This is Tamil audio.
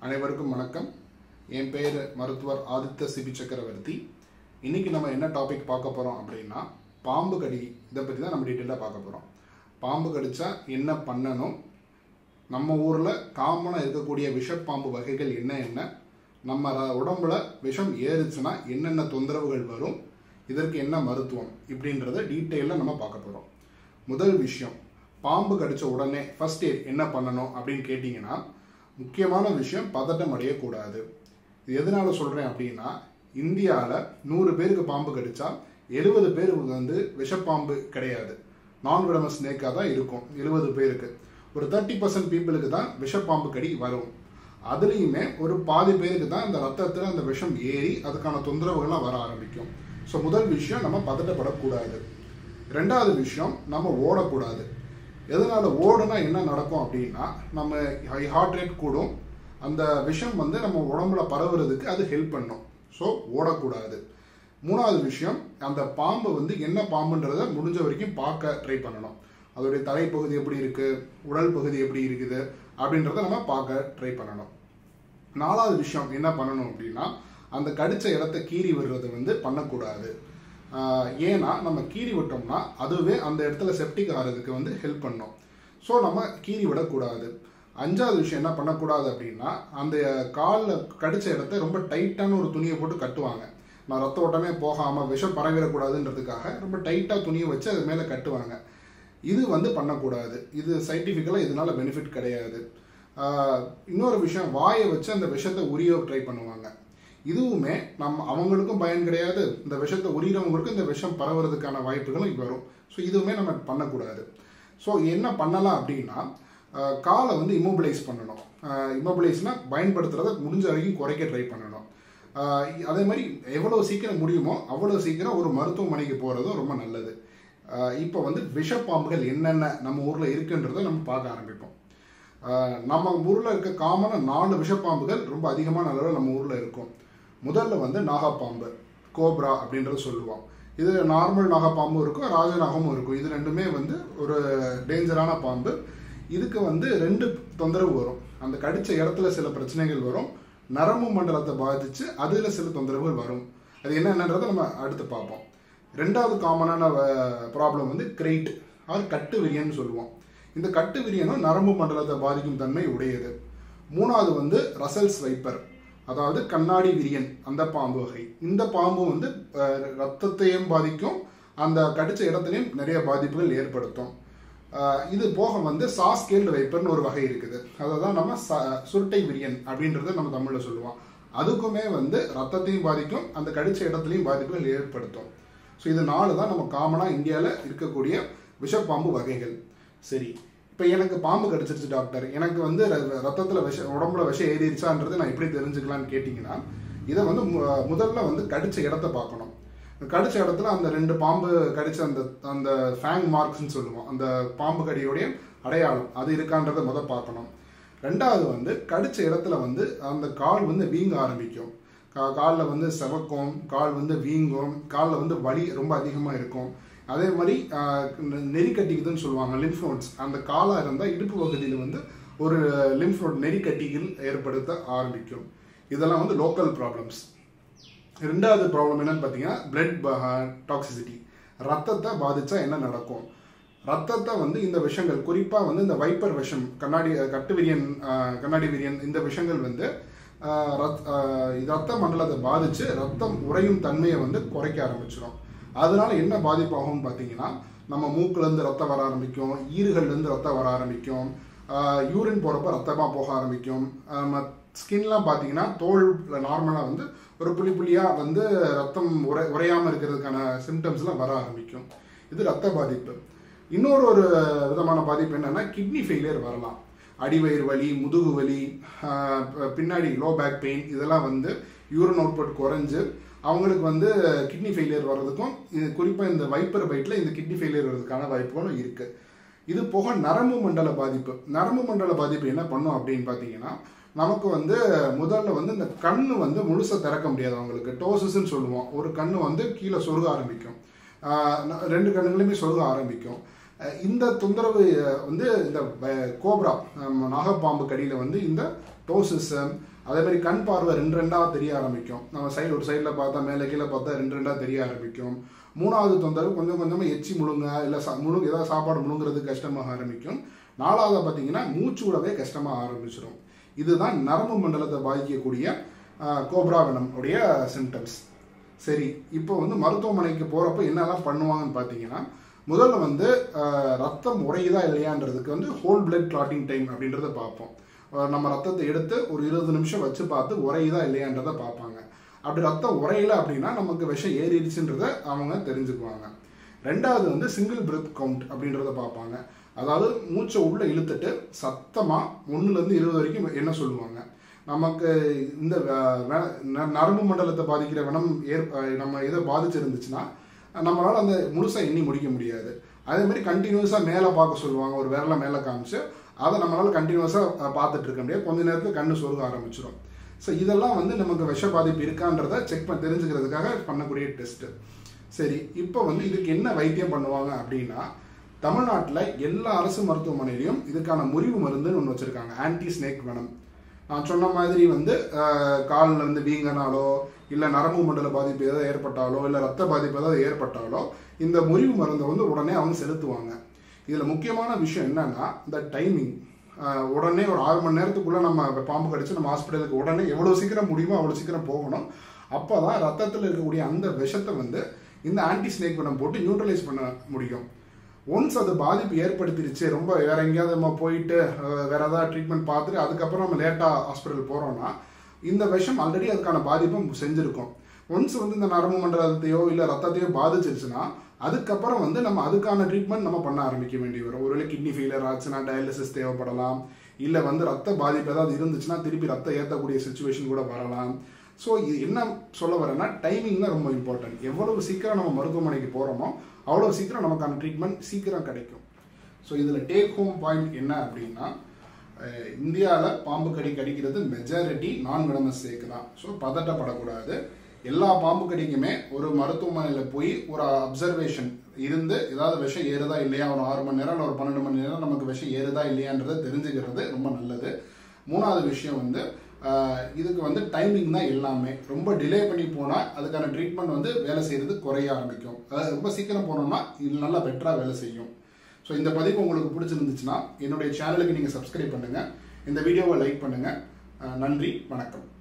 அனைவருக்கும் வணக்கம். என் பேர் மருத்துவர் ஆதித்த சிபி சக்கரவர்த்தி. இன்னைக்கு நம்ம என்ன டாபிக் பார்க்க போறோம் அப்படின்னா பாம்பு கடி. இதை பற்றி தான் நம்ம டீட்டெயிலாக பார்க்க போறோம். பாம்பு கடிச்சா என்ன பண்ணணும், நம்ம ஊரில் காமனாக இருக்கக்கூடிய விஷப்பாம்பு வகைகள் என்ன, நம்ம உடம்புல விஷம் ஏறுச்சுன்னா என்னென்ன தொந்தரவுகள் வரும், இதற்கு என்ன மருத்துவம், இப்படின்றத டீட்டெயிலாக நம்ம பார்க்க போகிறோம். முதல் விஷயம், பாம்பு கடிச்ச உடனே ஃபர்ஸ்ட் எய்ட் என்ன பண்ணணும் அப்படின்னு கேட்டிங்கன்னா, முக்கியமான விஷயம் பதட்டம் அடையக்கூடாது. இது எதனால சொல்கிறேன் அப்படின்னா, இந்தியாவில் 100 பேருக்கு பாம்பு கடிச்சா 70 பேருக்கு வந்து விஷப்பாம்பு கிடையாது, நான் வெனமஸ் ஸ்னேக்காக தான் இருக்கும். 70 பேருக்கு ஒரு 30% பீப்புளுக்கு தான் விஷப்பாம்பு கடி வரும். அதுலேயுமே ஒரு பாதி பேருக்கு தான் அந்த ரத்தத்தில் அந்த விஷம் ஏறி அதுக்கான தொந்தரவுகள்லாம் வர ஆரம்பிக்கும். ஸோ முதல் விஷயம், நம்ம பதட்டப்படக்கூடாது. ரெண்டாவது விஷயம், நம்ம ஓடக்கூடாது. எதனால ஓடுனா என்ன நடக்கும் அப்படின்னா, நம்ம ஹார்ட் ரேட் கூடும், அந்த விஷம் வந்து நம்ம உடம்புல பரவுறதுக்கு அது ஹெல்ப் பண்ணும். ஸோ ஓடக்கூடாது. மூணாவது விஷயம், அந்த பாம்பு வந்து என்ன பாம்புன்றதை முடிஞ்ச வரைக்கும் பார்க்க ட்ரை பண்ணணும். அதோடைய தலைப்பகுதி எப்படி இருக்கு, உடல் பகுதி எப்படி இருக்குது அப்படின்றத நம்ம பார்க்க ட்ரை பண்ணணும். நாலாவது விஷயம் என்ன பண்ணணும் அப்படின்னா, அந்த கடிச்ச இடத்த கீறி விடுறது வந்து பண்ணக்கூடாது. ஏன்னா நம்ம கீறி விட்டோம்னா அதுவே அந்த இடத்துல செப்டிக் ஆகிறதுக்கு வந்து ஹெல்ப் பண்ணும். ஸோ நம்ம கீறி விடக்கூடாது. அஞ்சாவது விஷயம் என்ன பண்ணக்கூடாது அப்படின்னா, அந்த காலில் கடிச்ச இடத்த ரொம்ப டைட்டான ஒரு துணியை போட்டு கட்டுவாங்க. நான் ரத்த ஓட்டமே போகாமல் விஷம் பரவிடக்கூடாதுன்றதுக்காக ரொம்ப டைட்டாக துணியை வச்சு அது மேலே கட்டுவாங்க. இது வந்து பண்ணக்கூடாது. இது சயின்டிஃபிக்கலாக இதனால பெனிஃபிட் கிடையாது. இன்னொரு விஷயம், வாயை வச்சு அந்த விஷத்தை உரிய ட்ரை பண்ணுவாங்க. இதுவுமே அவங்களுக்கும் பயன் கிடையாது, இந்த விஷத்தை உரியவங்களுக்கும் இந்த விஷம் பரவுறதுக்கான வாய்ப்புகளும் வரும். ஸோ இதுவுமே நம்ம பண்ணக்கூடாது. ஸோ என்ன பண்ணலாம் அப்படின்னா, காலை வந்து இம்மோபிலைஸ் பண்ணணும். இம்மோபிலைஸ்னால் பயன்படுத்துறதை முடிஞ்ச வரைக்கும் குறைக்க ட்ரை பண்ணணும். அதே மாதிரி எவ்வளோ சீக்கிரம் முடியுமோ அவ்வளோ சீக்கிரம் ஒரு மருத்துவமனைக்கு போகிறதும் ரொம்ப நல்லது. இப்போ வந்து விஷப்பாம்புகள் என்னென்ன நம்ம ஊரில் இருக்குன்றதை நம்ம பார்க்க ஆரம்பிப்போம். நம்ம ஊரில் இருக்க காமனாக 4 விஷப்பாம்புகள் ரொம்ப அதிகமான அளவில் நம்ம ஊரில் இருக்கும். முதல்ல வந்து நாகப்பாம்பு, கோப்ரா அப்படின்றது சொல்லுவோம். இது நார்மல் நாகப்பாம்பும் இருக்கும், ராஜநாகமும் இருக்கும். இது ரெண்டுமே வந்து ஒரு டேஞ்சரான பாம்பு. இதுக்கு வந்து 2 தொந்தரவு வரும். அந்த கடிச்ச இடத்துல சில பிரச்சனைகள் வரும், நரம்பு மண்டலத்தை பாதிச்சு அதில் சில தொந்தரவுகள் வரும். அது என்னன்றதை நம்ம அடுத்து பார்ப்போம். ரெண்டாவது காமனான ப்ராப்ளம் வந்து கிரைட் ஆர் கட்டுவிரியன்னு சொல்லுவோம். இந்த கட்டுவிரியனும் நரம்பு மண்டலத்தை பாதிக்கும் தன்மை உடையது. மூணாவது வந்து ரசல்ஸ் வைப்பர், அதாவது கண்ணாடி விரியன், அந்த பாம்பு வகை. இந்த பாம்பு வந்து ரத்தத்தையும் பாதிக்கும், அந்த கடிச்ச இடத்துலையும் நிறைய பாதிப்புகள் ஏற்படுத்தும். இது போக வந்து சாஸ்கேல்டு வைப்பர்னு ஒரு வகை இருக்குது. அதை தான் நம்ம சுருட்டை விரியன் அப்படின்றத நம்ம தமிழில் சொல்லுவோம். அதுக்குமே வந்து ரத்தத்தையும் பாதிக்கும், அந்த கடிச்ச இடத்துலையும் பாதிப்புகள் ஏற்படுத்தும். ஸோ இது 4 தான் நம்ம காமனாக இந்தியாவில் இருக்கக்கூடிய விஷப்பாம்பு வகைகள். சரி, இப்போ எனக்கு பாம்பு கடிச்சிருச்சு டாக்டர், எனக்கு வந்து ரத்தத்தில் உடம்புல விஷம் ஏறிடுச்சான்றது நான் எப்படி தெரிஞ்சுக்கலான்னு கேட்டிங்கன்னா, இதை வந்து முதல்ல வந்து கடிச்ச இடத்த பார்க்கணும். கடிச்ச இடத்துல அந்த 2 பாம்பு கடிச்ச அந்த ஃபேங் மார்க்ஸ்ன்னு சொல்லுவோம், அந்த பாம்பு கடியோடைய அடையாளம் அது இருக்கான்றதை பார்க்கணும். ரெண்டாவது வந்து கடிச்ச இடத்துல வந்து அந்த கால் வந்து வீங்க ஆரம்பிக்கும். காலில் வந்து செவக்கும், கால் வந்து வீங்கும், காலில் வந்து வலி ரொம்ப அதிகமாக இருக்கும். அதே மாதிரி நெறி கட்டிக்குதுன்னு சொல்லுவாங்க, லிம்ஃப் நோட்ஸ். அந்த காலாக இருந்தால் இடுப்பு பகுதியில் வந்து ஒரு லிம்ஃப் நோட் நெறி கட்டிகள் ஏற்படுத்த ஆரம்பிக்கும். இதெல்லாம் வந்து லோக்கல் ப்ராப்ளம்ஸ். ரெண்டாவது ப்ராப்ளம் என்னன்னு பார்த்தீங்கன்னா, பிளட் டாக்ஸிசிட்டி. ரத்தத்தை பாதிச்சா என்ன நடக்கும்? ரத்தத்தை வந்து இந்த விஷங்கள், குறிப்பாக வந்து இந்த வைப்பர் விஷம், கண்ணாடி விரியன், இந்த விஷங்கள் வந்து ரத்த மண்டலத்தை பாதிச்சு ரத்தம் உறையும் தன்மையை வந்து குறைக்க ஆரம்பிச்சிடும். அதனால என்ன பாதிப்பாகும்னு பார்த்தீங்கன்னா, நம்ம மூக்குலேருந்து ரத்தம் வர ஆரம்பிக்கும், ஈறுகள்லேருந்து ரத்தம் வர ஆரம்பிக்கும், யூரின் போகிறப்ப ரத்தமாக போக ஆரம்பிக்கும். நம்ம ஸ்கின்லாம் பார்த்தீங்கன்னா, தோல் நார்மலாக வந்து ஒரு புள்ளியாக வந்து ரத்தம் உறையாமல் இருக்கிறதுக்கான சிம்டம்ஸ்லாம் வர ஆரம்பிக்கும். இது ரத்த பாதிப்பு. இன்னொரு விதமான பாதிப்பு என்னன்னா, கிட்னி ஃபெயிலியர் வரலாம். அடிவயிறு வலி, முதுகு வலி, பின்னாடி லோ பேக் பெயின், இதெல்லாம் வந்து யூரின் அவுட்புட் குறைஞ்சு அவங்களுக்கு வந்து கிட்னி ஃபெயிலியர் வர்றதுக்கும், இது குறிப்பாக இந்த வைப்பர் பைட்டில் இந்த கிட்னி ஃபெயிலியர் வர்றதுக்கான வாய்ப்புகளும் இருக்குது. இது போக நரம்பு மண்டல பாதிப்பு. நரம்பு மண்டல பாதிப்பு என்ன பண்ணும் அப்படின்னு பார்த்தீங்கன்னா, நமக்கு வந்து முதல்ல வந்து இந்த கண்ணு வந்து முழுசாக திறக்க முடியாது. அவங்களுக்கு டோசஸ்ன்னு சொல்லுவோம். ஒரு கண்ணு வந்து கீழே சொருக ஆரம்பிக்கும், 2 கண்ணுகளுமே சொருக ஆரம்பிக்கும். இந்த தொந்தரவு வந்து இந்த கோப்ரா நாகப்பாம்பு கடியில் வந்து இந்த டோசிஸ், அதே மாதிரி கண் பார்வை ரெண்டு ரெண்டாக தெரிய ஆரம்பிக்கும். நம்ம ஒரு சைடில் பார்த்தா மேலே கீழே பார்த்தா ரெண்டு ரெண்டாக தெரிய ஆரம்பிக்கும். மூணாவது தொந்தரவு கொஞ்சம் கொஞ்சமாக எச்சி முழுங்க, இல்லை ஏதாவது சாப்பாடு முழுங்குறது கஷ்டமாக ஆரம்பிக்கும். நாலாவது பார்த்தீங்கன்னா மூச்சு விடவே கஷ்டமாக ஆரம்பிச்சிடும். இதுதான் நரம்பு மண்டலத்தை பாதிக்கக்கூடிய கோப்ரா வெனம் உடைய சிம்டம்ஸ். சரி, இப்போ வந்து மருத்துவமனைக்கு போகிறப்ப என்னெல்லாம் பண்ணுவாங்கன்னு பார்த்தீங்கன்னா, முதல்ல வந்து ரத்தம் உறையுதா இல்லையான்றதுக்கு வந்து ஹோல் பிளட் கிளாட்டிங் டைம் அப்படின்றத பார்ப்போம். நம்ம ரத்தத்தை எடுத்து ஒரு 20 நிமிஷம் வச்சு பார்த்து உறையுதா இல்லையான்றதை பார்ப்பாங்க. அப்படி ரத்தம் உறையலை அப்படின்னா நமக்கு விஷம் ஏறிடுச்சுன்றதை அவங்க தெரிஞ்சுக்குவாங்க. ரெண்டாவது வந்து சிங்கிள் பிரெத் கவுண்ட் அப்படின்றத பார்ப்பாங்க. அதாவது மூச்சை உள்ளே இழுத்துட்டு சத்தமாக 1லேருந்து 20 வரைக்கும் என்ன சொல்லுவாங்க. நமக்கு இந்த நரம்பு மண்டலத்தை பாதிக்கிற வெனம் நம்ம எதை பாதிச்சிருந்துச்சுன்னா நம்மளால் அந்த முழுசாக எண்ணி முடிக்க முடியாது. அதே மாதிரி கண்டினியூஸாக மேலே பார்க்க சொல்லுவாங்க. ஒரு விரலை மேலே காமிச்சு அதை நம்மளால் கண்டினியூஸாக பார்த்துட்டு இருக்க முடியாது. கொஞ்ச நேரத்தில் கண்ணு சொருக ஆரம்பிச்சிடும். ஸோ இதெல்லாம் வந்து நமக்கு விஷ பாதிப்பு இருக்கான்றதை செக் தெரிஞ்சுக்கிறதுக்காக பண்ணக்கூடிய டெஸ்ட்டு. சரி, இப்போ வந்து இதுக்கு என்ன வைத்தியம் பண்ணுவாங்க அப்படின்னா, தமிழ்நாட்டில் எல்லா அரசு மருத்துவமனையிலையும் இதுக்கான முறிவு மருந்துன்னு ஒன்று வச்சுருக்காங்க, ஆன்டி ஸ்னேக் வெனம். நான் சொன்ன மாதிரி வந்து காலில் வந்து வீங்கினாலோ இல்லை நரம்பு மண்டல பாதிப்பு ஏதாவது ஏற்பட்டாலோ இல்லை ரத்த பாதிப்பு ஏதாவது ஏற்பட்டாலோ இந்த முறிவு மருந்தை வந்து உடனே அவங்க செலுத்துவாங்க. இதில் முக்கியமான விஷயம் என்னன்னா இந்த டைமிங். உடனே ஒரு 6 மணி நேரத்துக்குள்ளே நம்ம பாம்பு கடிச்சு நம்ம ஹாஸ்பிட்டலுக்கு உடனே எவ்வளோ சீக்கிரம் முடியுமோ அவ்வளோ சீக்கிரம் போகணும். அப்போ தான் ரத்தத்தில் இருக்கக்கூடிய அந்த விஷத்தை வந்து இந்த ஆன்டி ஸ்னேக் வெனம் போட்டு நியூட்ரலைஸ் பண்ண முடியும். ஒன்ஸ் அது பாதிப்பு ஏற்படுத்திடுச்சு, ரொம்ப வேற எங்கேயாவது நம்ம போயிட்டு வேற ஏதாவது ட்ரீட்மெண்ட் பார்த்துட்டு அதுக்கப்புறம் நம்ம லேட்டாக ஹாஸ்பிட்டல் போகிறோம்னா இந்த விஷம் ஆல்ரெடி அதுக்கான பாதிப்பும் செஞ்சுருக்கோம். ஒன்ஸ் வந்து இந்த நரம்பு மண்டலத்தையோ இல்லை ரத்தத்தையோ பாதிச்சிருச்சுன்னா அதுக்கப்புறம் வந்து நம்ம அதுக்கான ட்ரீட்மெண்ட் நம்ம பண்ண ஆரம்பிக்க வேண்டி வரும். ஒருவேளை கிட்னி ஃபெயிலியர் ஆச்சுன்னா டயாலிசிஸ் தேவைப்படலாம். இல்லை வந்து ரத்த பாதிப்பு ஏதாவது இருந்துச்சுன்னா திருப்பி ரத்தம் ஏற்றக்கூடிய சுச்சுவேஷன் கூட வரலாம். ஸோ இது என்ன சொல்ல வரேன்னா, டைமிங் தான் ரொம்ப இம்பார்ட்டன்ட். எவ்வளவு சீக்கிரம் நம்ம மருத்துவமனைக்கு போகிறோமோ அவ்வளோ சீக்கிரம் நமக்கான ட்ரீட்மெண்ட் சீக்கிரம் கிடைக்கும். ஸோ இதில் டேக் ஹோம் பாயிண்ட் என்ன அப்படின்னா, இந்தியாவில் பாம்பு கடிக்கிறது மெஜாரிட்டி நான் வெனமஸ் ஸ்னேக் தான். ஸோ பதட்டப்படக்கூடாது. எல்லா பாம்பு கடிக்குமே ஒரு மருத்துவமனையில் போய் ஒரு அப்சர்வேஷன் இருந்து ஏதாவது விஷம் ஏறுதா இல்லையா, ஒரு 6 மணி நேரம் இல்லை ஒரு 12 மணி நேரம் நமக்கு விஷம் ஏறுதா இல்லையான்றதை தெரிஞ்சுக்கிறது ரொம்ப நல்லது. மூணாவது விஷயம் வந்து இதுக்கு வந்து டைமிங் தான் எல்லாமே. ரொம்ப டிலே பண்ணி போனால் அதுக்கான ட்ரீட்மெண்ட் வந்து வேலை செய்கிறது குறைய ஆரம்பிக்கும். அதாவது ரொம்ப சீக்கிரம் போனோம்னா இது நல்லா பெட்டராக வேலை செய்யும். ஸோ இந்த பதிவு உங்களுக்கு பிடிச்சிருந்துச்சுன்னா என்னுடைய சேனலுக்கு நீங்கள் சப்ஸ்கிரைப் பண்ணுங்கள், இந்த வீடியோவை லைக் பண்ணுங்கள். நன்றி, வணக்கம்.